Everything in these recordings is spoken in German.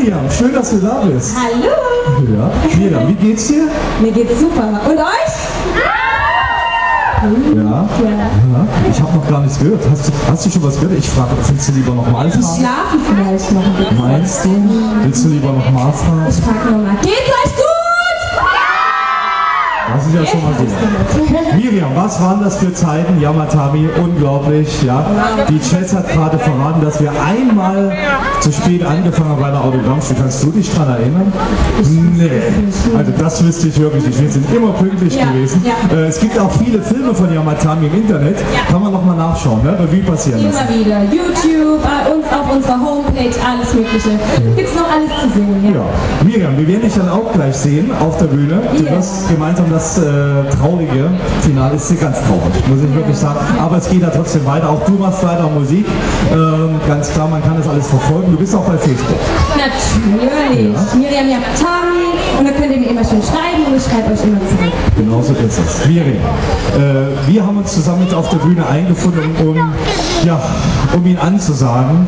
Miriam, schön, dass du da bist. Hallo! Ja, Miriam, wie geht's dir? Mir geht's super. Und euch? Ja. Ich habe noch gar nichts gehört. Hast du schon was gehört? Ich frage, willst du lieber nochmal Ich fragen? schlafe vielleicht noch ein bisschen. Meinst du? Willst du lieber nochmal fragen? Ich frage nochmal. Geht's euch gut? Das ist ja schon mal gut. Miriam, was waren das für Zeiten? Yamatami, unglaublich, ja. Die Chess hat gerade verraten, dass wir einmal zu spät angefangen haben bei einer Autogrammstunde. Kannst du dich daran erinnern? Nee. Also das wüsste ich wirklich nicht. Wir sind immer pünktlich gewesen. Ja. Es gibt auch viele Filme von Yamatami im Internet. Kann man nochmal nachschauen, ne? Revue passieren lassen. Immer wieder. YouTube, uns auf unserer Homepage, alles Mögliche. Gibt's noch alles zu sehen, ja? Ja. Miriam, wir werden dich dann auch gleich sehen auf der Bühne. Du wirst gemeinsam das traurige Finale, ist hier ganz traurig, muss ich wirklich sagen. Aber es geht ja trotzdem weiter. Auch du machst weiter Musik. Ganz klar, man kann das alles verfolgen. Du bist auch bei Facebook. Natürlich. Ja. Miriam Yamatami. Und da könnt ihr mir immer schön schreiben und ich schreibe euch immer zurück. Genau so ist es. Miriam, wir haben uns zusammen jetzt auf der Bühne eingefunden, um ihn anzusagen.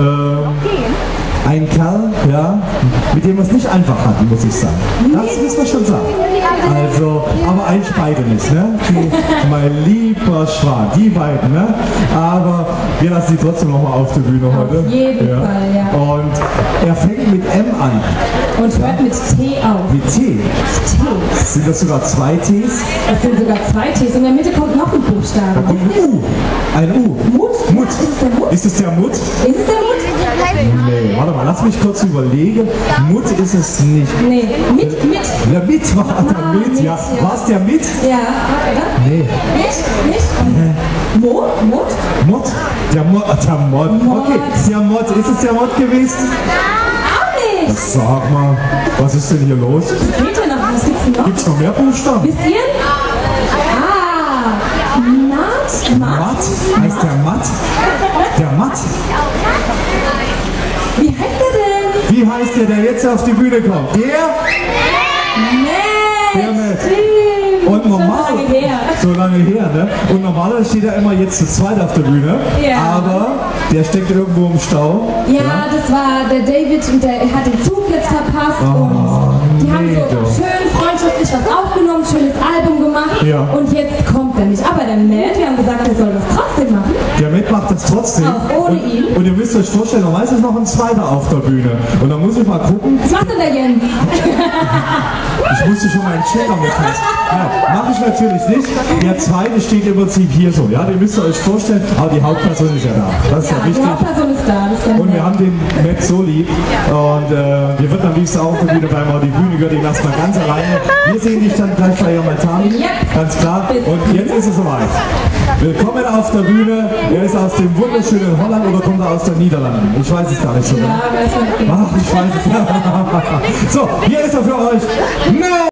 Ein Kerl, ja, mit dem wir es nicht einfach hatten, muss ich sagen. Das muss man schon sagen. Also, aber eigentlich beide nicht, ne? Mein lieber Schwan, die beiden, ne? Aber wir lassen sie trotzdem nochmal auf der Bühne heute. Auf jeden Fall, ja. Und er fängt mit M an. Und hört mit T auf. Mit T? T. Sind das sogar zwei Ts? Das sind sogar zwei Ts. Und in der Mitte kommt noch ein Buchstabe. Da kommt ein U. Ein U. Mut? Mut. Ist es der Mut? Ist es der Mut? Ist es der Mut? Nee, warte mal, lass mich kurz überlegen. Mut ist es nicht. Nee, mit. Der Mit war der Mit, mit, ja. ja. War es der Mit? Ja, oder? Nee. Nicht? Mut? Mod? Der Mod. Okay, der Mod. Ist es der Mod gewesen? Auch nicht. Sag mal, was ist denn hier los? Fehlt ja noch, was gibt's denn noch? Gibt's noch mehr Buchstaben? Wisst ihr? Matt? Heißt der Matt? Der Matt? Wie heißt der denn? Wie heißt der jetzt auf die Bühne kommt? Der Matt. Und normal, so lange her, ne? Und normalerweise steht er immer jetzt zu zweit auf der Bühne, aber der steckt irgendwo im Stau. Ja, das war der David und der hat den Zug jetzt verpasst und die haben so schön freundschaftlich was aufgenommen, schönes Album gemacht und jetzt kommt er nicht. Aber der Matt, wir haben gesagt, er soll das trotzdem machen. Der Matt macht das trotzdem. Auch ohne ihn. Und ihr müsst euch vorstellen, normalerweise ist noch ein zweiter auf der Bühne. Und dann muss ich mal gucken. Was macht denn der Jens? Ich musste schon mal einen Checker mitnehmen. Ja, mache ich natürlich nicht. Der zweite steht im Prinzip hier so. Ja, den müsst ihr euch vorstellen. Aber die Hauptperson ist ja da. Das ist ja wichtig. Die Hauptperson ist da. Das ist und wir haben den Matt so lieb. Und wir wird am liebsten auch auf der Bühne bleiben. Aber die Bühne gehört ihm erstmal ganz alleine. Wir sehen dich dann gleich bei Yamatami. Ganz klar. Und jetzt ist es soweit. Willkommen auf der Bühne. Er ist aus dem wunderschönen Holland oder kommt er aus den Niederlanden? Ich weiß es gar nicht so. Ja, Ach, ich weiß es. So, hier ist er für euch.